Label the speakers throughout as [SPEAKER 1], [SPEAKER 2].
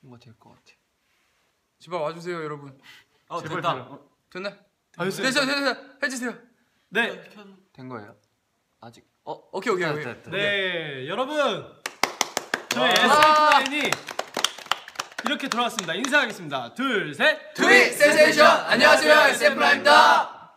[SPEAKER 1] 뭔가 될 것 같아. 제발 와주세요, 여러분.
[SPEAKER 2] 제발
[SPEAKER 1] 됐다. 됐나?
[SPEAKER 2] 됐어요.
[SPEAKER 1] 됐어요. 해주세요.
[SPEAKER 2] 네.
[SPEAKER 1] 된 거예요? 아직. 오케이.
[SPEAKER 2] 네, 여러분. 저희 SF9이 이렇게 돌아왔습니다. 인사하겠습니다. 둘, 셋.
[SPEAKER 1] 트윗 센세이션. 안녕하세요, SF9입니다.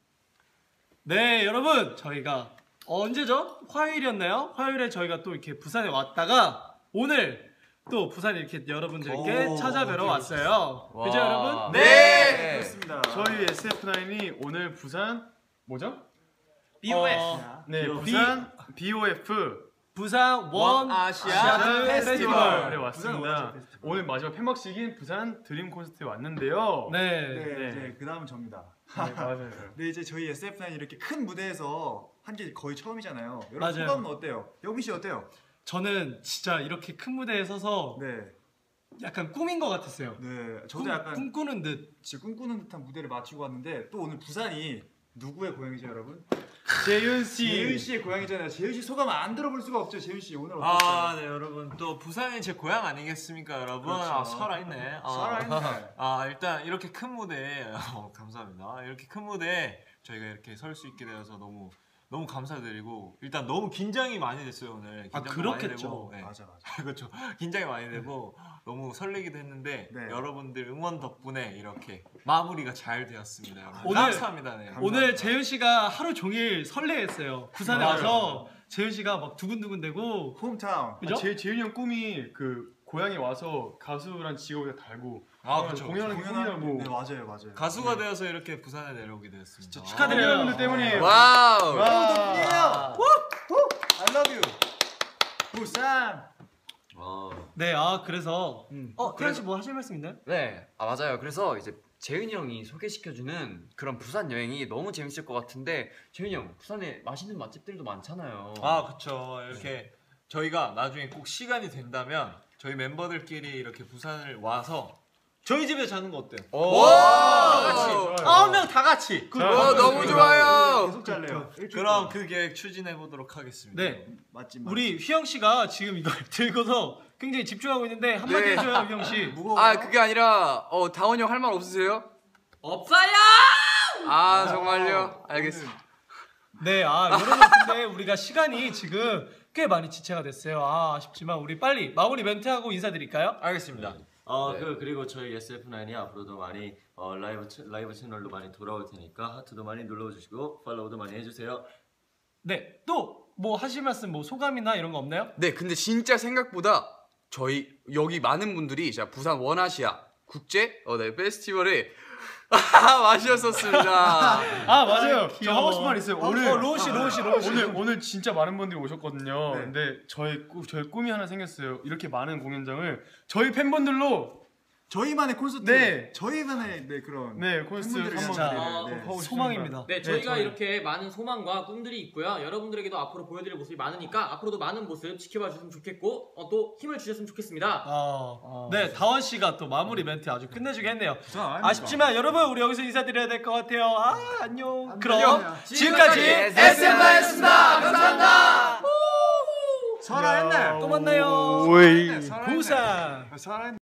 [SPEAKER 2] 네, 여러분. 저희가 언제죠? 화요일이었나요? 화요일에 저희가 또 이렇게 부산에 왔다가 오늘 또 부산에 이렇게 여러분들께 찾아뵈러 왔어요. 그죠, 여러분?
[SPEAKER 1] 네.
[SPEAKER 3] 그렇습니다.
[SPEAKER 4] 저희 SF9이 오늘 부산 뭐죠?
[SPEAKER 2] BOF.
[SPEAKER 4] 네, 부산 BOF
[SPEAKER 2] 부산 원 아시아 페스티벌에
[SPEAKER 4] 왔습니다. 오늘 마지막 폐막식인 부산 드림 콘서트에 왔는데요.
[SPEAKER 3] 네, 그 다음은 접니다.
[SPEAKER 4] 네, 맞아요.
[SPEAKER 3] 네, 이제 저희 SF9 이렇게 큰 무대에서 한 게 거의 처음이잖아요. 여러분
[SPEAKER 2] 맞아요.
[SPEAKER 3] 소감은 어때요? 영민 씨 어때요?
[SPEAKER 2] 저는 진짜 이렇게 큰 무대에 서서
[SPEAKER 3] 네,
[SPEAKER 2] 약간 꿈인 것 같았어요.
[SPEAKER 3] 네, 저도 약간
[SPEAKER 2] 꿈꾸는 듯.
[SPEAKER 3] 진짜 꿈꾸는 듯한 무대를 마치고 왔는데 또 오늘 부산이 누구의 고향이죠, 여러분?
[SPEAKER 4] 재윤 씨.
[SPEAKER 3] 재윤 씨의 고향이잖아요. 재윤 씨 소감 안 들어볼 수가 없죠. 재윤 씨 오늘 어떠셨어요?
[SPEAKER 5] 네 여러분 또 부산이 제 고향 아니겠습니까 여러분?
[SPEAKER 3] 그렇죠.
[SPEAKER 5] 살아있네.
[SPEAKER 3] 살아있네.
[SPEAKER 5] 일단 이렇게 큰 무대에 감사합니다. 이렇게 큰 무대에 저희가 이렇게 설 수 있게 되어서 너무 감사드리고 일단 너무 긴장이 많이 됐어요 오늘.
[SPEAKER 2] 그렇겠죠.
[SPEAKER 5] 많이 되고, 네.
[SPEAKER 3] 맞아.
[SPEAKER 5] 그렇죠. 긴장이 많이 되고 너무 설레기도 했는데
[SPEAKER 3] 네.
[SPEAKER 5] 여러분들 응원 덕분에 이렇게 마무리가 잘 되었습니다. 여러분.
[SPEAKER 2] 오늘-
[SPEAKER 5] 감사합니다. 네.
[SPEAKER 2] 오늘 재윤 씨가 하루 종일 설레했어요. 부산에 와서 재윤 씨가 막 두근두근대고.
[SPEAKER 3] 홈타운.
[SPEAKER 2] 그죠?
[SPEAKER 4] 재윤이 형 꿈이 그 고향에 와서 가수란 직업을 달고
[SPEAKER 5] 그렇죠.
[SPEAKER 4] 공연하는 게 꿈이라고.
[SPEAKER 3] 네, 맞아요.
[SPEAKER 5] 가수가 되어서 이렇게 부산에 내려오게 되었습니다.
[SPEAKER 2] 축하드려요.
[SPEAKER 4] 여러분들 때문에.
[SPEAKER 1] 와우.
[SPEAKER 3] 덕분이에요. I love you. 부산.
[SPEAKER 2] 네, 그래서 태연 씨 뭐 하실 말씀 있나요?
[SPEAKER 1] 네, 맞아요. 그래서 이제 재윤이 형이 소개시켜주는 그런 부산 여행이 너무 재밌을 것 같은데 재윤이 형, 부산에 맛있는 맛집들도 많잖아요.
[SPEAKER 5] 그쵸. 이렇게 저희가 나중에 꼭 시간이 된다면 저희 멤버들끼리 이렇게 부산을 와서 저희 집에 자는 거 어때요?
[SPEAKER 1] 와!
[SPEAKER 5] 9명 다 같이.
[SPEAKER 1] 너무 좋아요.
[SPEAKER 3] 계속 잘래요.
[SPEAKER 5] 그럼 그 계획 추진해 보도록 하겠습니다.
[SPEAKER 2] 네.
[SPEAKER 3] 맞지.
[SPEAKER 2] 우리 휘영 씨가 지금 이걸 들고서 굉장히 집중하고 있는데 한마디
[SPEAKER 1] 네.
[SPEAKER 2] 해줘요, 휘영 씨.
[SPEAKER 3] 무거워요?
[SPEAKER 1] 그게 아니라 다원이 형 할 말 없으세요?
[SPEAKER 6] 없어요!
[SPEAKER 1] 정말요? 알겠습니다.
[SPEAKER 2] 네, 여러분 근데 우리가 시간이 지금 꽤 많이 지체가 됐어요. 아쉽지만 우리 빨리 마무리 멘트하고 인사드릴까요?
[SPEAKER 5] 알겠습니다.
[SPEAKER 6] 그리고 저희 SF9이 앞으로도 많이 라이브 채널로 많이 돌아올 테니까 하트도 많이 눌러주시고 팔로우도 많이 해주세요.
[SPEAKER 2] 네, 또 뭐 하실 말씀, 뭐 소감이나 이런 거 없나요?
[SPEAKER 1] 네, 근데 진짜 생각보다 저희 여기 많은 분들이 부산 원아시아 국제 페스티벌에 와주셨었습니다.
[SPEAKER 4] 맞아요. 저
[SPEAKER 2] 귀여워.
[SPEAKER 4] 하고 싶은 말 있어요. 오늘
[SPEAKER 2] 로시.
[SPEAKER 4] 오늘 진짜 많은 분들이 오셨거든요.
[SPEAKER 3] 네.
[SPEAKER 4] 근데 저희 꿈이 하나 생겼어요. 이렇게 많은 공연장을 저희 팬분들로
[SPEAKER 3] 저희만의 콘서트.
[SPEAKER 4] 네.
[SPEAKER 3] 저희만의 그런.
[SPEAKER 4] 콘서트
[SPEAKER 3] 팬분들을
[SPEAKER 4] 한번
[SPEAKER 3] 위한
[SPEAKER 2] 진짜
[SPEAKER 3] 무대를,
[SPEAKER 4] 하고 싶습니다.
[SPEAKER 2] 소망입니다.
[SPEAKER 6] 네, 저희가
[SPEAKER 4] 저희-
[SPEAKER 6] 이렇게 많은 소망과 꿈들이 있고요. 여러분들에게도 앞으로 보여드릴 모습이 많으니까 앞으로도 많은 모습 지켜봐 주셨으면 좋겠고 또 힘을 주셨으면 좋겠습니다.
[SPEAKER 2] 네, 다원 씨가 또 마무리 멘트 아주 끝내주게 했네요.
[SPEAKER 3] 아닙니다.
[SPEAKER 2] 아쉽지만 여러분 우리 여기서 인사드려야 될 것 같아요. 안녕.
[SPEAKER 3] 안녕.
[SPEAKER 2] 그럼 지금까지
[SPEAKER 1] SMI였습니다. 감사합니다.
[SPEAKER 3] 살아있네.
[SPEAKER 2] 또 만나요.
[SPEAKER 4] 오이.
[SPEAKER 2] 부산.
[SPEAKER 3] 살아있네.